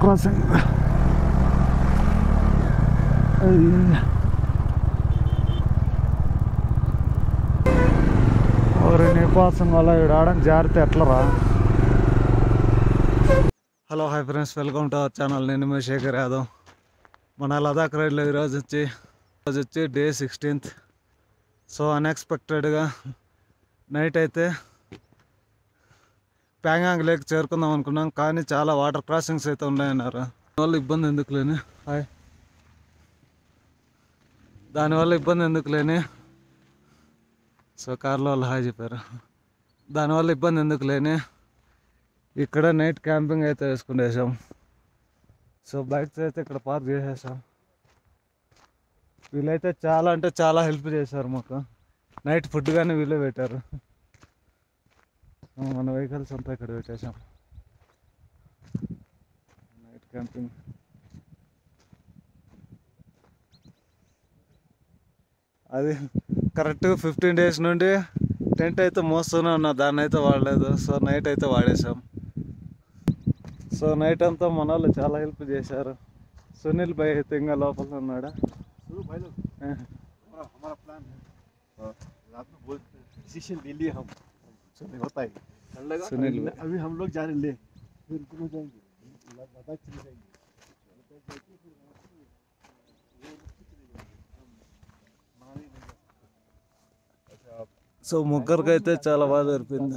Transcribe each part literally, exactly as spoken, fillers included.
Crossing. ఎవరి నీపాసం వల్ల ఆడని జారితే ఎట్లరా. Hello hi friends, welcome to our channel. నేను మీ శేఖర్ యాదవ్. మన లదాఖ్ రైడ్లో ఈరోజు వచ్చి ఈరోజు వచ్చి డే సిక్స్టీన్త్. సో అన్ఎక్స్పెక్టెడ్గా నైట్ అయితే ప్యాంగాంగ్ లేక్ చేరుకుందాం అనుకున్నాం, కానీ చాలా వాటర్ క్రాసింగ్స్ అయితే ఉన్నాయన్నారు. దానివల్ల ఇబ్బంది ఎందుకు లేని హాయ్ దానివల్ల ఇబ్బంది ఎందుకు లేని సో కార్లో వాళ్ళు హాయ్ చెప్పారు. దానివల్ల ఇబ్బంది ఎందుకు లేని ఇక్కడ నైట్ క్యాంపింగ్ అయితే వేసుకునేసాం. సో బైక్స్ అయితే ఇక్కడ పార్క్ చేసేసాం. వీళ్ళైతే చాలా అంటే చాలా హెల్ప్ చేశారు మాకు. నైట్ ఫుడ్ కానీ వీళ్ళే పెట్టారు. మన వెహికల్స్ అంతా ఇక్కడ పెట్టేసాం. నైట్ క్యాంపింగ్ అది కరెక్ట్ ఫిఫ్టీన్ డేస్ నుండి టెంట్ అయితే మోస్తూనే ఉన్నా, దాన్ని అయితే వాడలేదు. సో నైట్ అయితే వాడేసాం. సో నైట్ అంతా మన వాళ్ళు చాలా హెల్ప్ చేశారు. సునీల్ భాయ్ అయితే ఇంకా లోపల ఉన్నాడా. सुनील अभी हम लोग जा रहे हैं, फिर किधर जाएंगे? लद्दाख चले जाएंगे. సో ముగ్గురికి అయితే చాలా బాగా జరిపింది.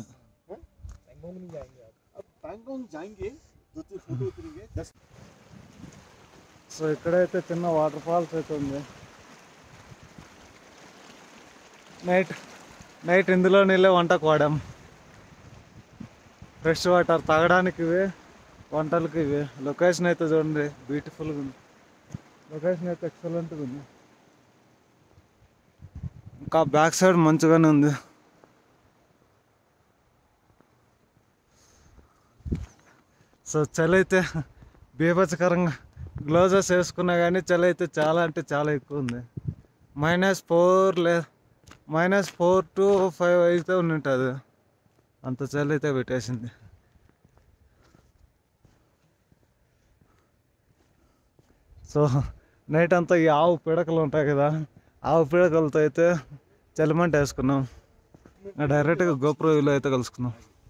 సో ఇక్కడైతే చిన్న వాటర్ ఫాల్స్ అయితే ఉంది. నైట్ నైట్ ఇందులో నీళ్ళే వంటకు వాడాం. ఫ్రెష్ వాటర్ తాగడానికి ఇవే, వంటలకు ఇవే. లొకేషన్ అయితే చూడండి, బ్యూటిఫుల్గా ఉంది. లొకేషన్ అయితే ఎక్సలెంట్గా ఉంది. ఇంకా బ్యాక్ సైడ్ మంచిగానే ఉంది. సో చలి అయితే బీభత్సకరంగా, గ్లౌజెస్ వేసుకున్నా కానీ చలి అయితే చాలా అంటే చాలా ఎక్కువ ఉంది. Minus four Leh minus four to five అయితే ఉండింటుంది. అంత చలి అయితే పెట్టేసింది. సో నైట్ అంతా ఈ ఆవు పిడకలు ఉంటాయి కదా, ఆవు పిడకలతో అయితే చలిమంట వేసుకున్నాం. డైరెక్ట్గా గోప్రోలో అయితే కలుసుకున్నాం.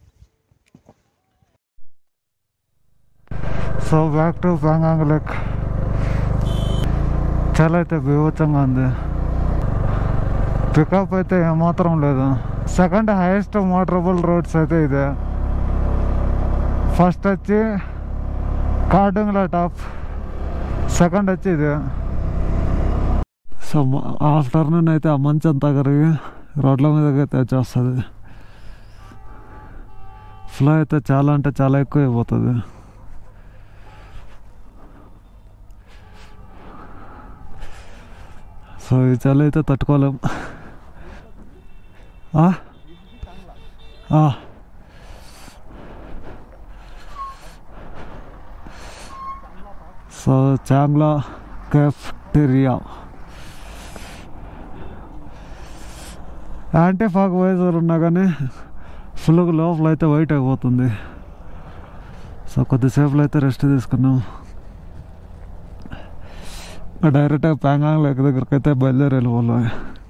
So back to Pangong lake. చలి అయితే బీభత్సంగా ఉంది. పికప్ అయితే ఏమాత్రం లేదు. సెకండ్ హైయెస్ట్ మోటరబుల్ రోడ్స్ అయితే ఇదే. ఫస్ట్ వచ్చి కార్డుంగ్లా టాప్, సెకండ్ వచ్చి ఇది. సో ఆఫ్టర్నూన్ అయితే ఆ మంచి అంతా కరిగి రోడ్ల మీదకి అయితే వచ్చేస్తుంది. ఫ్లో అయితే చాలా అంటే చాలా ఎక్కువ అయిపోతుంది. సో ఈ చలి అయితే తట్టుకోలేం. So Changla cafeteria anti fog visor ఉన్నా కానీ ఫుల్గా లోపల అయితే వైట్ అయిపోతుంది. సో కొద్దిసేపులో అయితే రెస్ట్ తీసుకున్నాం. డైరెక్ట్గా ప్యాంగాంగ్ లేక్ దగ్గరికి అయితే బయలుదేరి వెళ్ళిపోవాలి.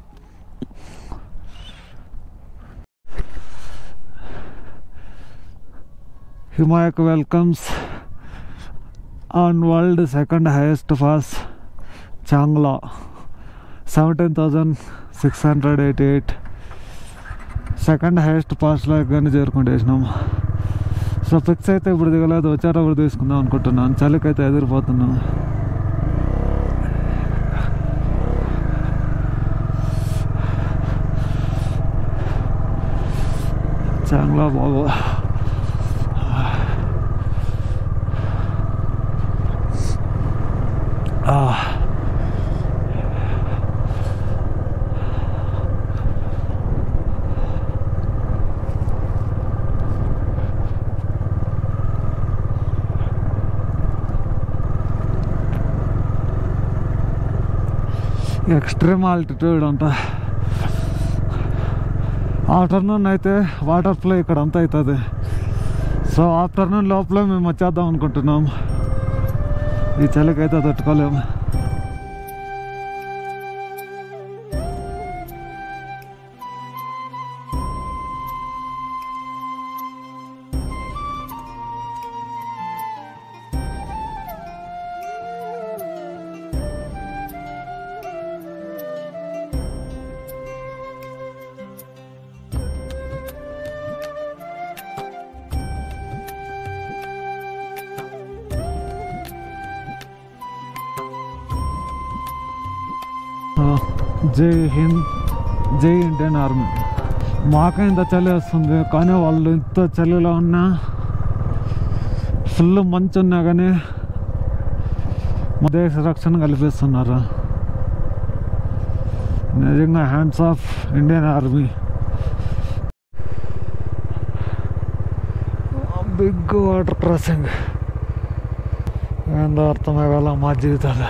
Himank welcomes on world second highest pass Changla, seventeen thousand six hundred eighty eight second highest పాస్లో కానీ చేరుకుంటేసినాం. సో పిక్స్ అయితే ఇప్పుడు దిగలేదు, వచ్చేటప్పుడు తీసుకుందాం అనుకుంటున్నాను. చలికైతే ఎదిరిపోతున్నాను. చాంగ్లా బాబు. ఎక్స్ట్రీమ్ ఆల్టిట్యూడ్ అంట. ఆఫ్టర్నూన్ అయితే వాటర్ ఫ్లో ఇక్కడ అంతా అవుతుంది. సో ఆఫ్టర్నూన్ లోపల మేము వచ్చేద్దాం అనుకుంటున్నాం. ఈ చలికైతే తట్టుకోలేము. జై హింద్, జై ఇండియన్ ఆర్మీ. మాకే ఇంత చలి వస్తుంది, కానీ వాళ్ళు ఇంత చలిలో ఉన్నా ఫుల్ మంచు ఉన్నా కానీ మా దేశ రక్షణ కల్పిస్తున్నారు. నిజంగా hands off Indian army. Big water crossing ఏందో అర్థమే కాల మా జీవితాలు.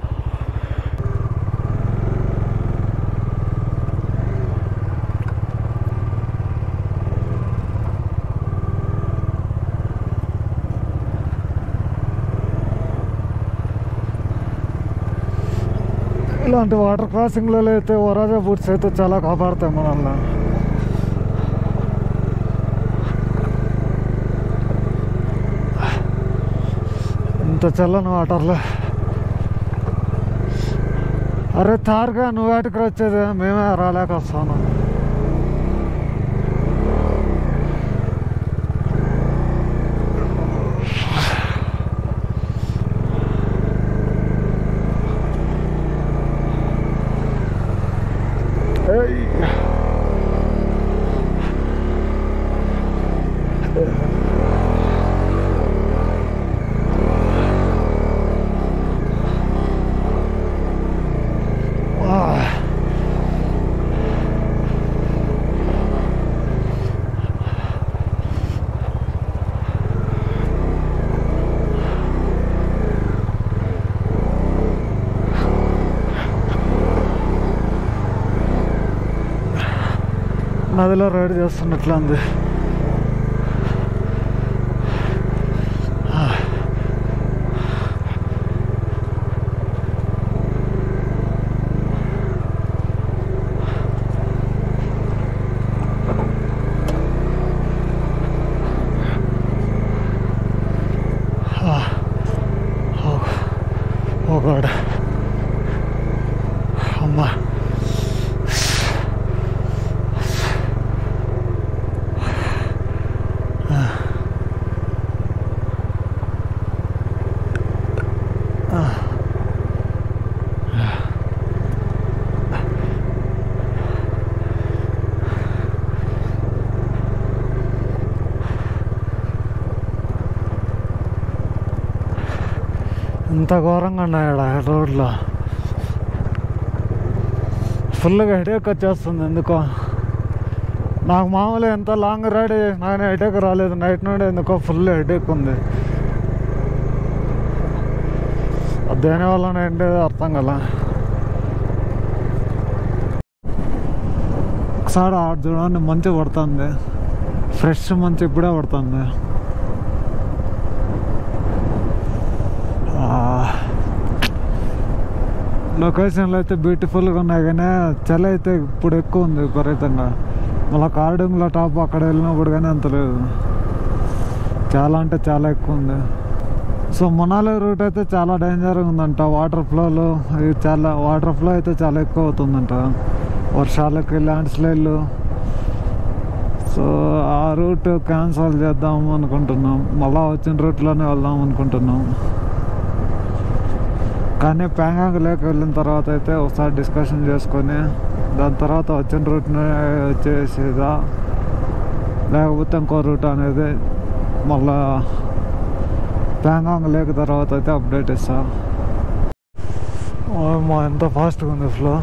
ఇలాంటి వాటర్ క్రాసింగ్లలో అయితే వరాజా బూట్స్ అయితే చాలా కాపాడుతాయి మనల్ని. ఇంత చల్లని వాటర్లో. అరే తారుగా నువ్వు వాటికి వచ్చేది, మేమే రాలేక వస్తాను. నదిలో రైడ్ చేస్తున్నట్లా ఉంది. ఓ గాడ్, అమ్మా. ఇంత ఘోరంగా ఉన్నాయడ రోడ్లో. ఫుల్గా హెడేక్ వచ్చేస్తుంది ఎందుకో. నాకు మామూలుగా ఎంత లాంగ్ రైడ్ చేసినా కానీ హెడేక్ రాలేదు. నైట్ నుండి ఎందుకో ఫుల్ హెడేక్ ఉంది. దేని వల్ల ఏంటి అర్థం కదా. ఒకసారి ఆడ చూడండి, మంచి పడుతుంది, ఫ్రెష్ మంచి ఇప్పుడే పడుతుంది. లొకేషన్లు అయితే బ్యూటిఫుల్గా ఉన్నాయి, కానీ చలి అయితే ఇప్పుడు ఎక్కువ ఉంది విపరీతంగా. మళ్ళీ కార్డింగ్లో టాప్ అక్కడ వెళ్ళినప్పుడు కానీ అంత లేదు, చాలా అంటే చాలా ఎక్కువ ఉంది. సో మనాలి రూట్ అయితే చాలా డేంజర్గా ఉందంట. వాటర్ ఫ్లోలు చాలా వాటర్ ఫ్లో అయితే చాలా ఎక్కువ అవుతుందంట వర్షాలకి, ల్యాండ్ స్లైడ్లు. సో ఆ రూట్ క్యాన్సల్ చేద్దాం అనుకుంటున్నాం, మళ్ళీ వచ్చిన రూట్లోనే వెళ్దాం అనుకుంటున్నాం. కానీ ప్యాంగాంగ్ లేక్ వెళ్ళిన తర్వాత అయితే ఒకసారి డిస్కషన్ చేసుకొని దాని తర్వాత వచ్చిన రూట్ని వచ్చేసేదా లేకపోతే ఇంకో రూట్ అనేది మళ్ళా ప్యాంగాంగ్ లేక్ తర్వాత అయితే అప్డేట్ ఇస్తా. మా ఎంత ఫాస్ట్గా ఉంది ఫ్లో.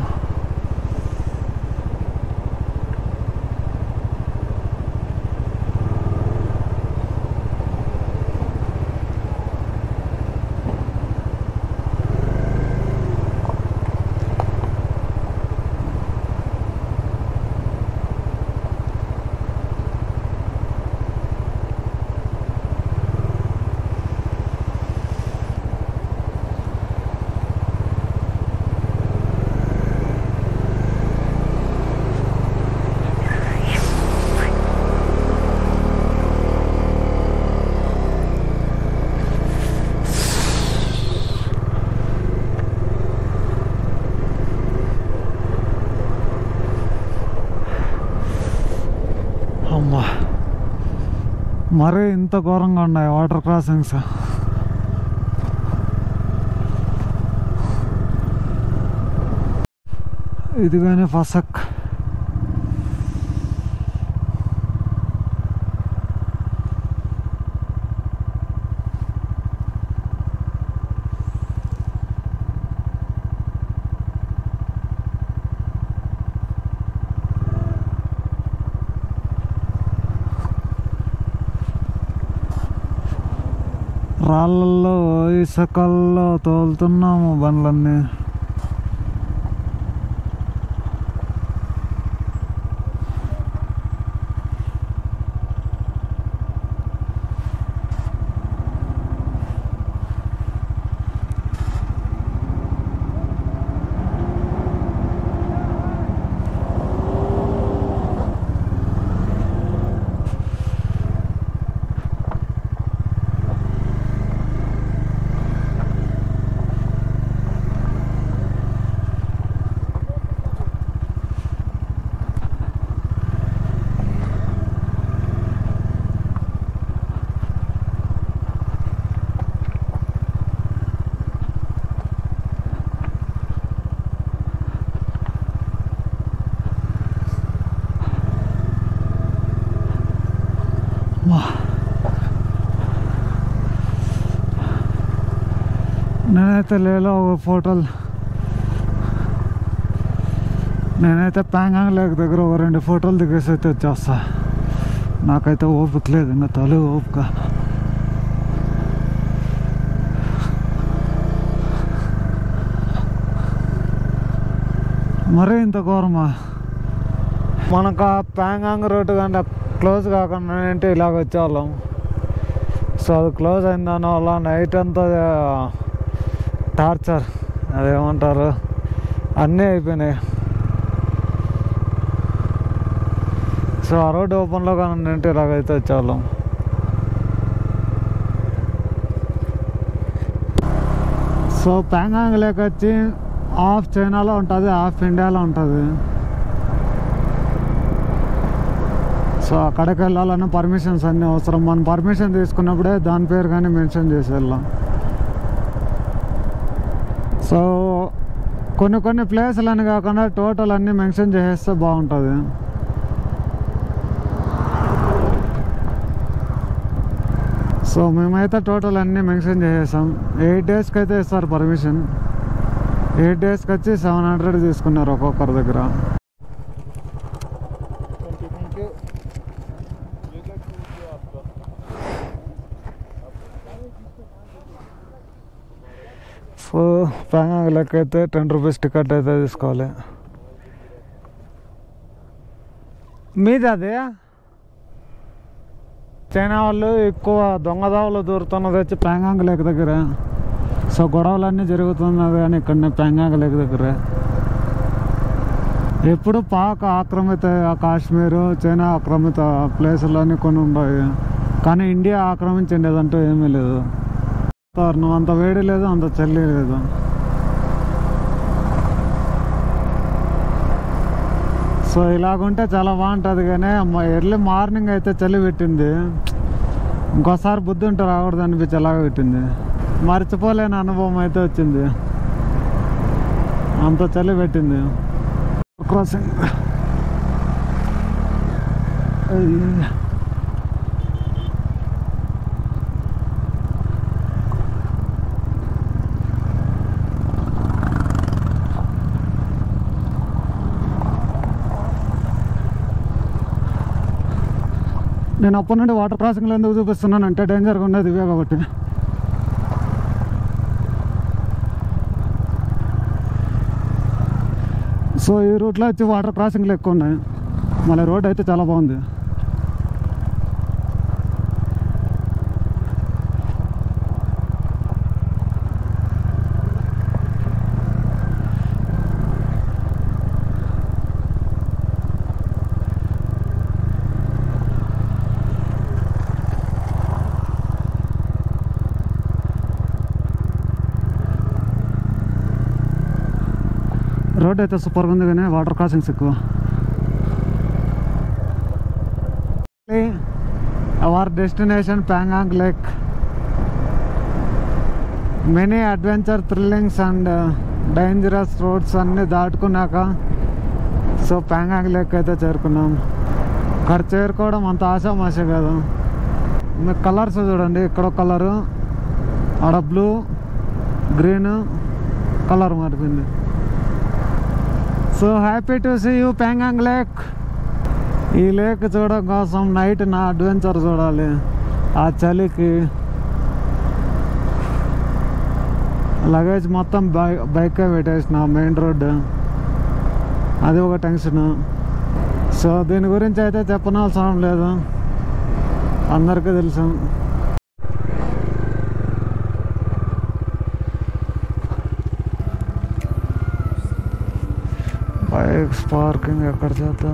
మరీ ఇంత ఘోరంగా ఉన్నాయి వాటర్ క్రాసింగ్స్. ఇదిగానే ఫసక్ రాళ్ళల్లో ఇసుకల్లో తోలుతున్నాము బండ్లన్నీ. నేనైతే లేలో ఫోటోలు నేనైతే ప్యాంగాంగ్ లేక్ దగ్గర ఒక రెండు ఫోటోలు దిగేసి అయితే వచ్చేస్తా. నాకైతే ఓపిక లేదు ఇంకా తొలి ఓపిక. మరీ ఇంత ఘోరమా? మనకు ఆ ప్యాంగాంగ్ రోడ్డు కంటే క్లోజ్ కాకుండా అంటే ఇలాగ వచ్చేవాళ్ళం. సో అది క్లోజ్ అయిన దానివల్ల నైట్ అంతా టార్చర్, అదేమంటారు, అన్నీ అయిపోయినాయి. సో ఆ రోడ్డు ఓపెన్లో కానీ అంటే ఇలాగైతే వచ్చేవాళ్ళం. సో ప్యాంగాంగ్ లేక్ వచ్చి హాఫ్ చైనాలో ఉంటుంది, హాఫ్ ఇండియాలో ఉంటుంది. సో అక్కడికి వెళ్ళాలన్నా పర్మిషన్స్ అన్నీ అవసరం. మనం పర్మిషన్ తీసుకున్నప్పుడే దాని పేరు కానీ మెన్షన్ చేసి వెళ్ళాం. సో కొన్ని కొన్ని ప్లేసులని కాకుండా టోటల్ అన్నీ మెన్షన్ చేసేస్తే బాగుంటుంది. సో మేమైతే టోటల్ అన్నీ మెన్షన్ చేసేసాం. ఎయిట్ డేస్కి అయితే ఇస్తారు పర్మిషన్. ఎయిట్ డేస్కి వచ్చి సెవెన్ హండ్రెడ్ తీసుకున్నారు ఒక్కొక్కరి దగ్గర. సో ప్యాంగాంగ్ లెక్క అయితే టెన్ రూపీస్ టికెట్ అయితే తీసుకోవాలి. మీది అదే చైనా వాళ్ళు ఎక్కువ దొంగదావులు దూరుతున్నది వచ్చి ప్యాంగాంగ్ లేక్ దగ్గర. సో గొడవలన్నీ జరుగుతున్నది కానీ ఇక్కడనే ప్యాంగాంగ్ లేక్ దగ్గర. ఎప్పుడు పాక్ ఆక్రమిత కాశ్మీరు, చైనా ఆక్రమిత ప్లేసులన్నీ కొన్ని ఉన్నాయి, కానీ ఇండియా ఆక్రమించిండేదంటూ ఏమీ లేదు. అంత వేడి లేదు, అంత చలి లేదు. సో ఇలాగుంటే చాలా బాగుంటుంది. కానీ ఎర్లీ మార్నింగ్ అయితే చలి పెట్టింది. ఇంకోసారి బుద్ధి ఉంటే రాకూడదు అనిపించి అలాగే పెట్టింది. మర్చిపోలేని అనుభవం అయితే వచ్చింది, అంత చలి పెట్టింది. క్రాసింగ్ నేను అప్పటి నుండి వాటర్ క్రాసింగ్లో ఎందుకు చూపిస్తున్నాను అంటే డేంజర్గా ఉండేది ఇవే కాబట్టి. సో ఈ రూట్లో వచ్చి వాటర్ క్రాసింగ్లు ఎక్కువ ఉన్నాయి. మళ్ళీ రోడ్ అయితే చాలా బాగుంది. రోడ్ అయితే సూపర్గా ఉంది కానీ వాటర్ క్రాసింగ్స్ ఎక్కువ. Our destination Pangong lake. Many adventure, thrillings and dangerous roads అన్నీ దాటుకున్నాక సో ప్యాంగాంగ్ లేక్ అయితే చేరుకున్నాం. అక్కడ చేరుకోవడం అంత ఆశామాష కాదు. మీకు కలర్స్ చూడండి, ఇక్కడ కలరు, ఆడ బ్లూ, గ్రీన్ కలర్ మారిపోయింది. So happy to see you Pangong lake. ఈ లేక్ చూడడం కోసం నైట్ నా అడ్వెంచర్ చూడాలి. ఆ చలికి లగేజ్ మొత్తం బై బైకే పెట్టేసిన మెయిన్ రోడ్, అది ఒక టెన్షన్. సో దీని గురించి అయితే చెప్పనవసరం లేదు, అందరికీ తెలుసు. బైక్స్ పార్కింగ్ ఎక్కడ చేద్దాం?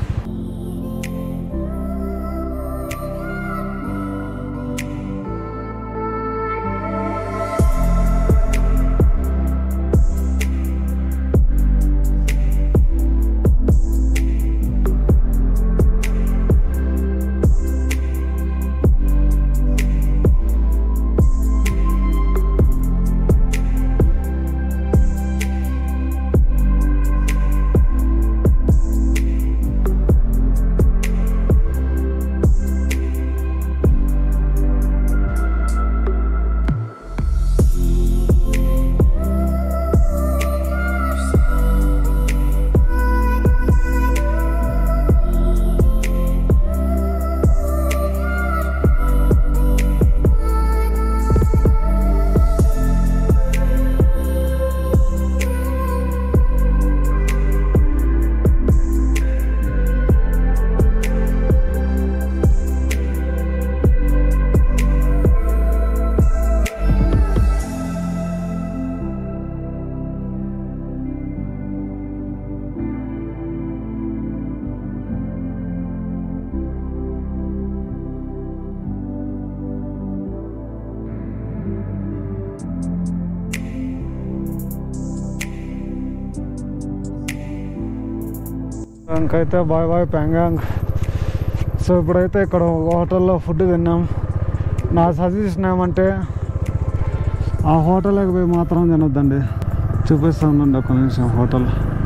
ఇంకైతే బాయ్ బాయ్ ప్యాంగాంగ్. సో ఇప్పుడైతే ఇక్కడ హోటల్లో ఫుడ్ తిన్నాం. నా సజెషన్ ఏమంటే ఆ హోటల్కి పోయి మాత్రం తినొద్దండి. చూపిస్తానండి ఒక నిమిషం. హోటల్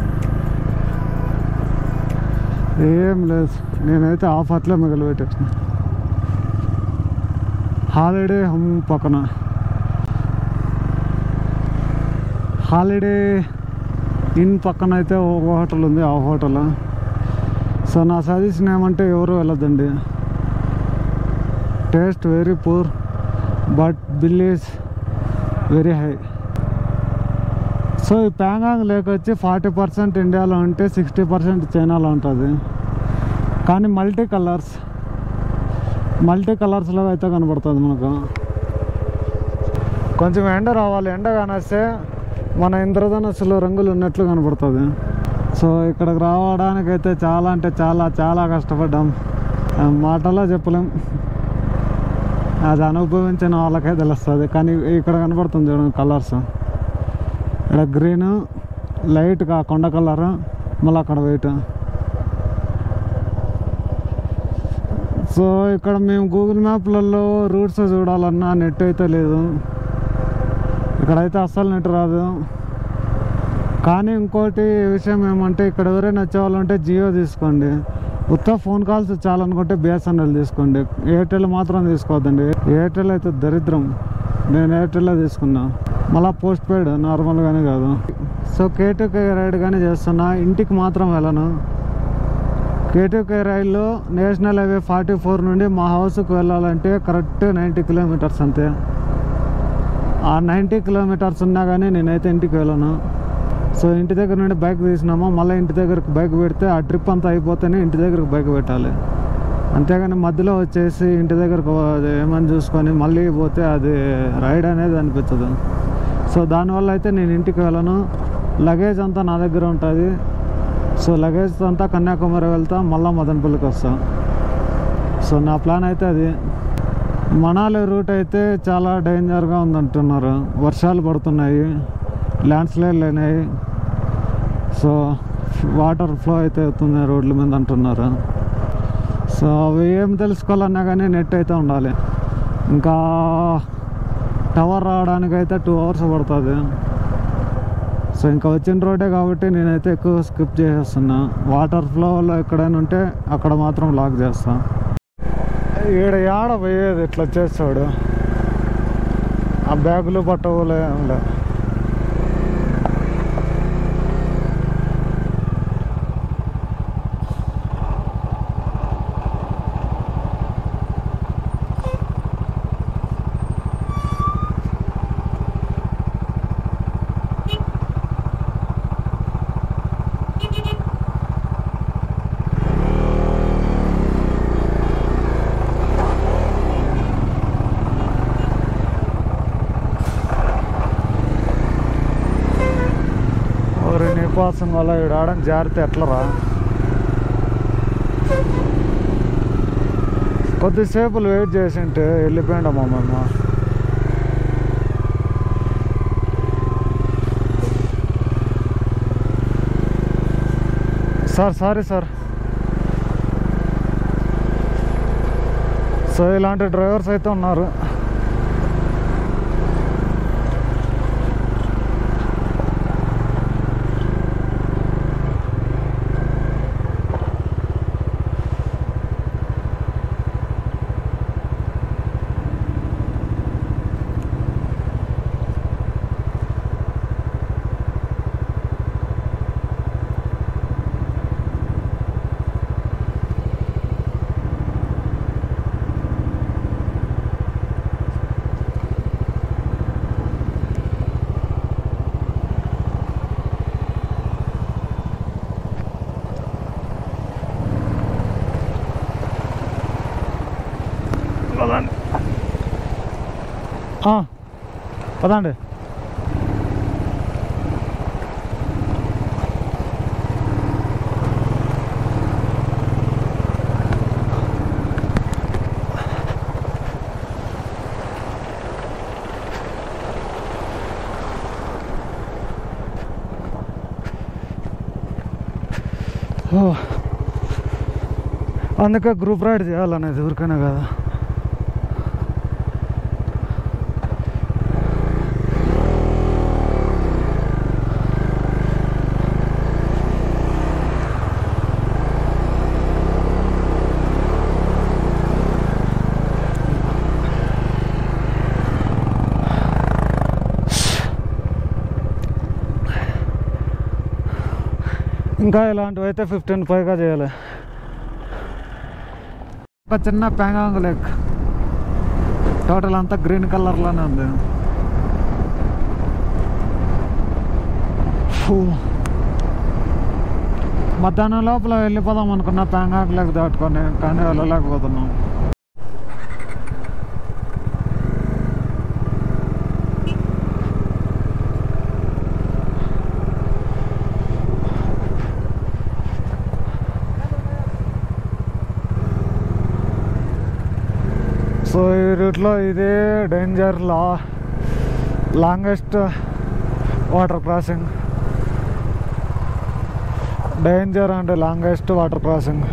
ఏం లేదు, నేనైతే హాఫ్ అట్లే మిగిలి పెట్టేసిన. హాలిడే హమ్ పక్కన హాలిడే ఇన్ పక్కన అయితే ఒక హోటల్ ఉంది, ఆ హోటల్. సో నా సజెషన్ ఏమంటే ఎవరు వెళ్ళొద్దండి. Taste very poor but bill is very high. So ఈ ప్యాంగాంగ్ లేక్ వచ్చి ఫార్టీ పర్సెంట్ ఇండియాలో ఉంటే సిక్స్టీ పర్సెంట్ చైనాలో ఉంటుంది. కానీ మల్టీ కలర్స్ మల్టీ కలర్స్లో అయితే కనబడుతుంది మనకు. కొంచెం ఎండ రావాలి, ఎండ కానేస్తే మన ఇంద్రధనుస్సులో రంగులు ఉన్నట్లు కనబడుతుంది. సో ఇక్కడికి రావడానికైతే చాలా అంటే చాలా చాలా కష్టపడ్డాం, మాటల్లో చెప్పలేం. అది అనుభవించిన వాళ్ళకే తెలుస్తుంది. కానీ ఇక్కడ కనబడుతుంది చూడండి కలర్స్. ఇక్కడ గ్రీన్ లైట్గా కొండ కలర్, మళ్ళీ అక్కడ వైట్. సో ఇక్కడ మేము గూగుల్ మ్యాప్లలో రూట్స్ చూడాలన్నా నెట్ అయితే లేదు, ఇక్కడైతే అస్సలు నెట్ రాదు. కానీ ఇంకోటి విషయం ఏమంటే ఇక్కడ ఎవరైనా వచ్చేవాళ్ళంటే జియో తీసుకోండి. ఉత్త ఫోన్ కాల్స్ చాలనుకుంటే బిఎస్ఎన్ఎల్ తీసుకోండి. ఎయిర్టెల్ మాత్రం తీసుకోవద్దండి. ఎయిర్టెల్ అయితే దరిద్రం. నేను ఎయిర్టెల్లో తీసుకున్నా, మళ్ళీ పోస్ట్ పెయిడ్, నార్మల్గానే కాదు. సో కేటీకే రైడ్ కానీ చేస్తున్నా, ఇంటికి మాత్రం వెళ్ళను. కేటీకే రైల్లో నేషనల్ హైవే ఫార్టీ ఫోర్ నుండి మా హౌస్కి వెళ్ళాలంటే కరెక్ట్ నైంటీ కిలోమీటర్స్ అంతే. ఆ నైంటీ కిలోమీటర్స్ ఉన్నా కానీ నేనైతే ఇంటికి వెళ్ళను. సో ఇంటి దగ్గర నుండి బైక్ తీసినామో మళ్ళీ ఇంటి దగ్గరకు బైక్ పెడితే ఆ ట్రిప్ అంతా అయిపోతేనే ఇంటి దగ్గరకు బైక్ పెట్టాలి. అంతేగాని మధ్యలో వచ్చేసి ఇంటి దగ్గరకు ఏమని చూసుకొని మళ్ళీ పోతే అది రైడ్ అనేది అనిపించదు. సో దానివల్ల అయితే నేను ఇంటికి వెళ్ళను. లగేజ్ అంతా నా దగ్గర ఉంటుంది. సో లగేజ్ అంతా కన్యాకుమారి వెళ్తా, మళ్ళీ మదనపల్లికి వస్తాం. సో నా ప్లాన్ అయితే అది. మనాలి రూట్ అయితే చాలా డేంజర్గా ఉందంటున్నారు, వర్షాలు పడుతున్నాయి, ల్యాండ్ స్లైడ్లు అయినాయి. సో వాటర్ ఫ్లో అయితే అవుతుంది రోడ్ల మీద అంటున్నారు. సో అవి ఏం తెలుసుకోవాలన్నా కానీ నెట్ అయితే ఉండాలి. ఇంకా టవర్ రావడానికి అయితే టూ అవర్స్ పడుతుంది. సో ఇంకా వచ్చిన రోడ్డే కాబట్టి నేనైతే ఎక్కువ స్కిప్ చేసేస్తున్నా. వాటర్ ఫ్లోలో ఎక్కడైనా ఉంటే అక్కడ మాత్రం లాక్ చేస్తా. ఈడ ఏడ పోయేది ఇట్లా చేస్తాడు. ఆ బ్యాగులు పట్టవులే ఉండే. నీకోసం వల్ల ఇక్కడ ఆడని జారితే ఎట్లరా. కొద్దిసేపులు వెయిట్ చేసింటే వెళ్ళిపోయాడమ్మా మేము. Sir sorry sir. సో ఇలాంటి డ్రైవర్స్ అయితే ఉన్నారు. పదండి. అందుకే గ్రూప్ రైడ్ చేయాలనేది ఎవరికైనా కదా. ఇంకా ఇలాంటివి అయితే ఫిఫ్టీన్ పైగా చేయాలి. ఒక చిన్న ప్యాంగాంగ్ లేక్ టోటల్ అంతా గ్రీన్ కలర్లోనే ఉంది. మధ్యాహ్నం లోపల వెళ్ళిపోదాం అనుకున్నా ప్యాంగాంగ్ లేక్ దాటుకొని, కానీ వెళ్ళలేకపోతున్నాం. సో ఈ రూట్లో ఇదే డేంజర్ లా longest water crossing. Danger and longest water crossing.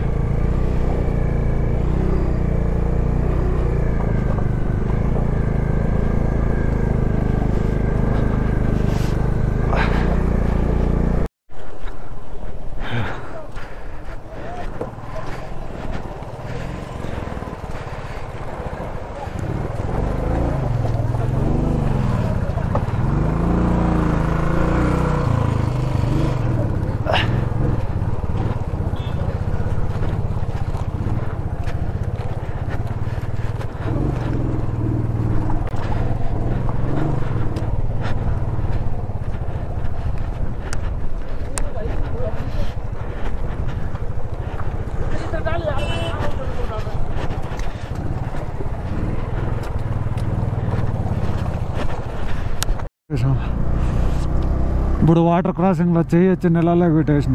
ఇప్పుడు వాటర్ క్రాసింగ్లో చేయొచ్చు నెలలో పెట్టేసిన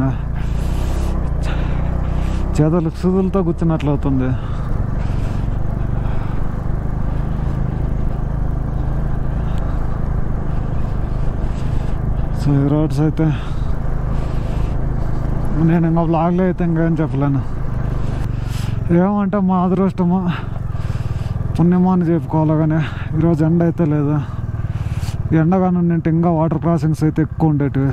చేతులు సుదులతో కూర్చున్నట్లు అవుతుంది. సో ఈ రోడ్స్ అయితే నేను ఇంకా బ్లాగ్లో అయితే ఇంకేం చెప్పలేను. ఏమంటే మా అదృష్టము పుణ్యమా అని చెప్పుకోవాలి. కానీ ఈరోజు ఎండ అయితే లేదు. ఎండగానే ఉంటే ఇంకా వాటర్ క్రాసింగ్స్ అయితే ఎక్కువ ఉండేటివి.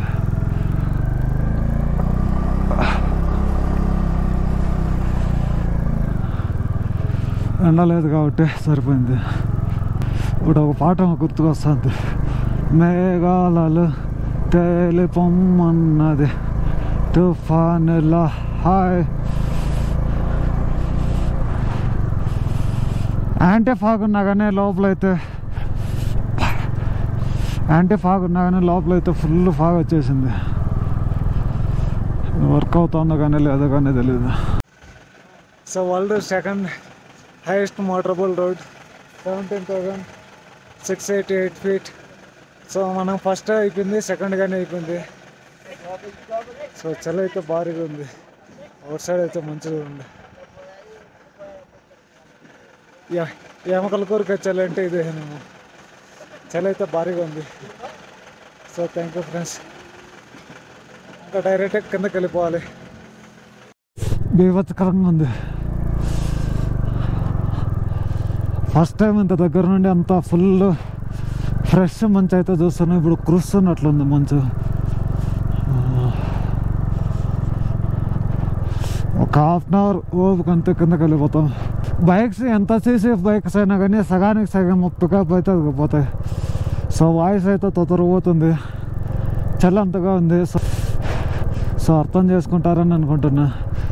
ఎండ లేదు కాబట్టి సరిపోయింది. ఇప్పుడు ఒక పాట గుర్తుకొస్తుంది, మేఘాలు తేలిపొమ్మన్నది తుఫానులా హాయ్. యాంటీ ఫాగ్ ఉన్నా కానీ లోపలైతే యాంటీ ఫాగ్ ఉన్నా కానీ లోపలైతే ఫుల్ ఫాగ్ వచ్చేసింది. వర్క్ అవుతుందో కానీ లేదో కానీ తెలీదు. So world second highest motorable road, seventeen thousand six eighty eight feet. So మనం ఫస్ట్ అయిపోయింది, సెకండ్ కానీ అయిపోయింది. సో చలి అయితే భారీగా ఉంది. అవుట్ సైడ్ అయితే మంచిగా ఉంది. ఎమకల కోరిక చలి అంటే ఇదే మేము. చలి అయితే భారీగా ఉంది. So thank you friends. ఇంకా డైరెక్ట్ కిందకి వెళ్ళిపోవాలి. బీభత్సకరంగా ఉంది. ఫస్ట్ టైం ఇంత దగ్గర నుండి అంత ఫుల్ ఫ్రెష్ మంచు అయితే చూస్తున్నాం. ఇప్పుడు కురుస్తున్నట్లుంది మంచు. ఒక హాఫ్ అన్ అవర్ ఓపిక అంతే కిందకి వెళ్ళిపోతాం. బైక్స్ ఎంత సీసీ బైక్స్ అయినా కానీ సగానికి సగం పికప్ అయితే పోతాయి. సో వాయిస్ అయితే తొందరపోతుంది. చలి అంతగా ఉంది. సో సో అర్థం చేసుకుంటారని అనుకుంటున్నా.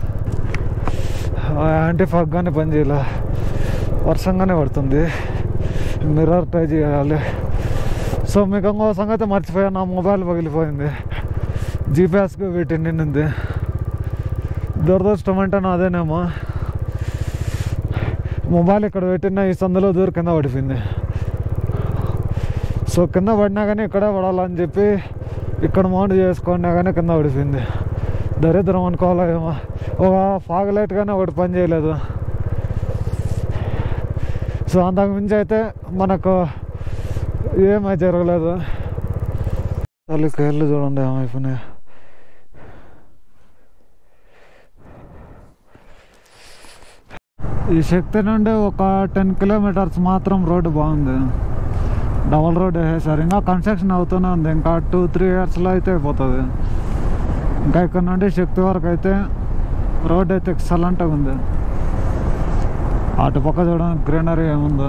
యాంటీ ఫాగ్ కానీ పని చేయాల, వర్షంగానే పడుతుంది. మిర్రర్ ట్రై చేయాలి. సో మీకు ఇంకో సంగతి మర్చిపోయాను, నా మొబైల్ పగిలిపోయింది. జీపీఎస్కి పెట్టి నిండింది. దురదృష్టం అంటే అదేనేమో, మొబైల్ ఇక్కడ పెట్టిన ఈ సందులో దూరం కింద పడిపోయింది. సో కింద పడినా కానీ ఇక్కడే పడాలని చెప్పి ఇక్కడ మౌంట్ చేసుకున్నా కానీ కింద పడిపోయింది. దరిద్రం అనుకోవాలా ఏమో. ఒక ఫాగ్ లైట్ కానీ ఒకటి పని చేయలేదు. సో అంతకు మించి అయితే మనకు ఏమై జరగలేదు. తల్లి కేర్లు చూడండి ఏమైపోయినాయి. ఈ శక్తి నుండి ఒక టెన్ కిలోమీటర్స్ మాత్రం రోడ్డు బాగుంది. డబల్ రోడ్ వేసేసారు. ఇంకా కన్స్ట్రక్షన్ అవుతూనే ఉంది. ఇంకా టూ త్రీ ఇయర్స్లో అయితే అయిపోతుంది. ఇంకా ఇక్కడ నుండి శక్తి వరకు అయితే రోడ్ అయితే ఎక్సలెంట్గా ఉంది. అటుపక్క చూడడానికి గ్రీనరీ ఏముందో.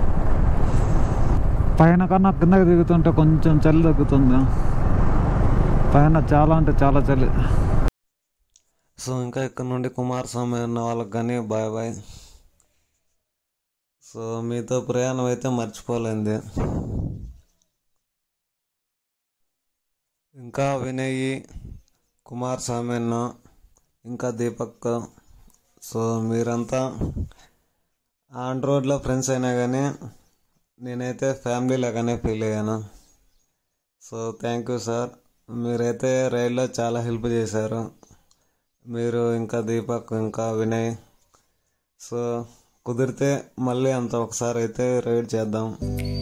పైన కన్నా కిందకి దిగుతుంటే కొంచెం చలి తగ్గుతుంది. పైన చాలా అంటే చాలా చలి. సో ఇంకా ఇక్కడ నుండి కుమారస్వామి ఉన్న వాళ్ళకి కానీ బాయ్ బాయ్. సో మీతో ప్రయాణం అయితే మర్చిపోలేంది. ఇంకా వినయ్, కుమారస్వామి అన్న, ఇంకా దీపక్. సో మీరంతా ఆన్ రోడ్లో ఫ్రెండ్స్ అయినా కానీ నేనైతే ఫ్యామిలీ లాగానే ఫీల్ అయ్యాను. So thank you sir. మీరైతే రైడ్లో చాలా హెల్ప్ చేశారు. మీరు ఇంకా దీపక్ ఇంకా వినయ్. సో కుదిరితే మళ్ళీ అంత ఒకసారి అయితే రైడ్ చేద్దాం.